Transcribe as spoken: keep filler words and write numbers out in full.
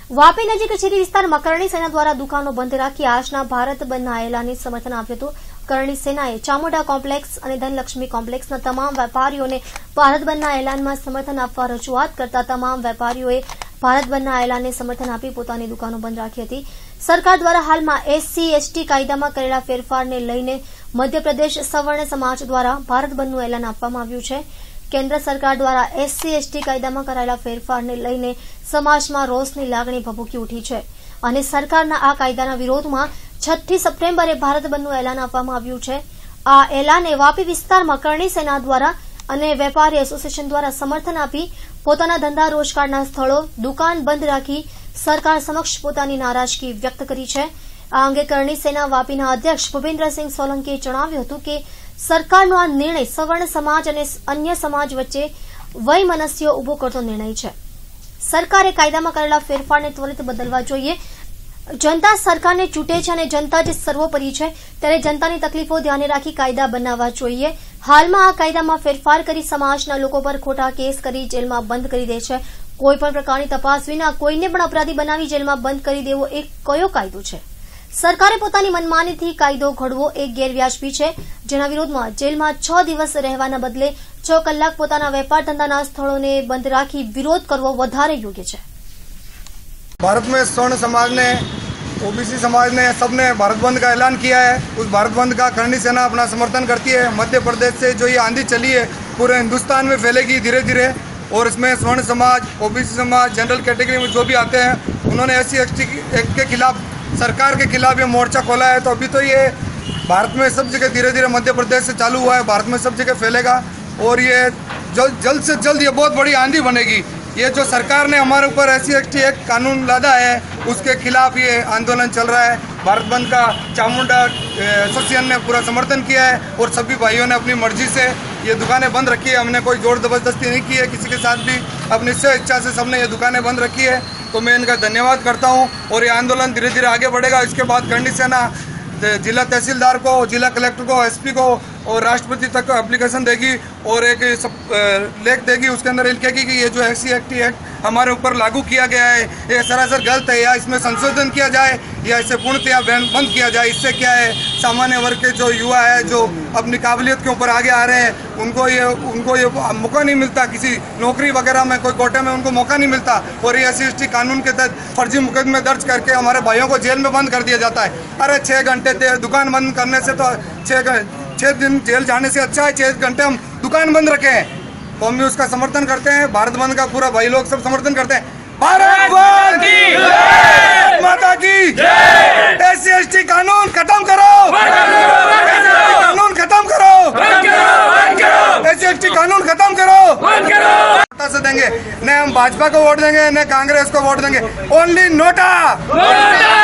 વાપી નજીક કચેરી વિસ્તારમાં કરણી સેના દ્વારા દુકાનો બંધ રાખી આજના ભારત બંધના એલાનને સમર્થન આપ્યું હતું। કરણી સેનાએ ચામુંડા કોમ્પ્લેક્સ અને ધનલક્ષ્મી કોમ્પ્લેક્સના તમામ વેપારીઓને ભારત બંધના એલાનમાં સમર્થન આપવા રજૂઆત કરતા તમામ વેપારીઓએ ભારત બંધના એલાનને સમર્થન આપી પોતાની દુકાનો બંધ રાખી હતી। સરકાર દ્વારા હાલમાં એસસી એસટી કાયદામાં કરેલા ફેરફારને લઈને મધ્યપ્રદેશ સવર્ણ સમાજ દ્વારા ભારત બંધનું એલાન આપવામાં આવ્યું છે। કેન્દ્ર સરકાર દ્વારા એસસી એસટી કાયદામાં કરાયેલા ફેરફારને લઈને સમાજમાં રોષની લાગણી ભભૂકી ઉઠી છે અને સરકારના આ કાયદાના વિરોધમાં છઠ્ઠી સપ્ટેમ્બરે ભારત બંધનું એલાન આપવામાં આવ્યું છે। આ એલાને વાપી વિસ્તારમાં કરણી સેના દ્વારા અને વેપારી એસોસિએશન દ્વારા સમર્થન આપી પોતાના ધંધા રોજગારના સ્થળો દુકાન બંધ રાખી સરકાર સમક્ષ પોતાની નારાજગી વ્યક્ત કરી છે। આ અંગે કરણી સેના વાપીના અધ્યક્ષ ભૂપેન્દ્રસિંહ સોલંકીએ જણાવ્યું હતું કે સરકારનો આ નિર્ણય સવર્ણ સમાજ અને અન્ય સમાજ વચ્ચે વયમનસ્ય ઉભો કરતો નિર્ણય છે। સરકારે કાયદામાં કરેલા ફેરફારને ત્વરિત બદલવા જોઈએ। જનતા સરકારને ચૂંટે છે અને જનતા જ સર્વોપરી છે ત્યારે જનતાની તકલીફો ધ્યાને રાખી કાયદા બનાવવા જોઈએ। હાલમાં આ કાયદામાં ફેરફાર કરી સમાજના લોકો પર ખોટા કેસ કરી જેલમાં બંધ કરી દે છે। કોઈ પણ પ્રકારની તપાસ વિના કોઈને પણ અપરાધી બનાવી જેલમાં બંધ કરી દેવો એ કયો કાયદો છે? સરકારે પોતાની મનમાનીથી કાયદો ઘડવો એ ગેરવ્યાજબી છે, જેના વિરોધમાં જેલમાં છ દિવસ રહેવાના બદલે છ કલાક પોતાના વેપાર ધંધાના સ્થળોને બંધ રાખી વિરોધ કરવો વધારે યોગ્ય છે। भारत में स्वर्ण समाज ने ओबीसी समाज ने सबने भारत बंद का ऐलान किया है। उस भारत बंद का करणी सेना अपना समर्थन करती है। मध्य प्रदेश से जो ये आंधी चली है पूरे हिंदुस्तान में फैलेगी धीरे धीरे और इसमें स्वर्ण समाज ओबीसी समाज जनरल कैटेगरी में जो भी आते हैं उन्होंने S C S T act के खिलाफ सरकार के खिलाफ ये मोर्चा खोला है। तो अभी तो ये भारत में सब जगह धीरे धीरे मध्य प्रदेश से चालू हुआ है, भारत में सब जगह फैलेगा और ये जल्द जल्द से जल्द ये बहुत बड़ी आंधी बनेगी। ये जो सरकार ने हमारे ऊपर S C S T act कानून लादा है उसके खिलाफ ये आंदोलन चल रहा है। भारत बंद का चामुंडा एसोसिएशन ने पूरा समर्थन किया है और सभी भाइयों ने अपनी मर्जी से ये दुकानें बंद रखी है। हमने कोई जोर जबरदस्ती नहीं की है किसी के साथ भी, अपनी स्व इच्छा से सबने ये दुकानें बंद रखी है। तो मैं इनका धन्यवाद करता हूँ और ये आंदोलन धीरे धीरे आगे बढ़ेगा। इसके बाद करणी सेना जिला तहसीलदार को, जिला कलेक्टर को, एसपी को और राष्ट्रपति तक एप्लीकेशन देगी और एक लेख देगी। उसके अंदर लिखेगी कि ये जो S C S T act हमारे ऊपर लागू किया गया है ये सरासर गलत है, या इसमें संशोधन किया जाए या इसे पूर्णतया बंद किया जाए। इससे क्या है, सामान्य वर्ग के जो युवा है जो अपनी काबिलियत के ऊपर आगे आ रहे हैं उनको ये उनको ये मौका नहीं मिलता, किसी नौकरी वगैरह में कोई कोटे में उनको मौका नहीं मिलता और ये एस सी एस टी कानून के तहत फर्जी मुकदमे दर्ज करके हमारे भाइयों को जेल में बंद कर दिया जाता है। अरे छः घंटे दुकान बंद करने से तो छः छः दिन जेल जाने से अच्छा है छः घंटे हम दुकान बंद रखे हैं। तो हम भी उसका समर्थन करते हैं। भारत बंद का पूरा भाई लोग सब समर्थन करते हैं। भारत बंद की जय, माता की जय। एस सी एस टी कानून खत्म करो, कानून खत्म करो, एस सी एस टी कानून खत्म करो। से देंगे न हम भाजपा को वोट देंगे न कांग्रेस को वोट देंगे, ओनली नोटा।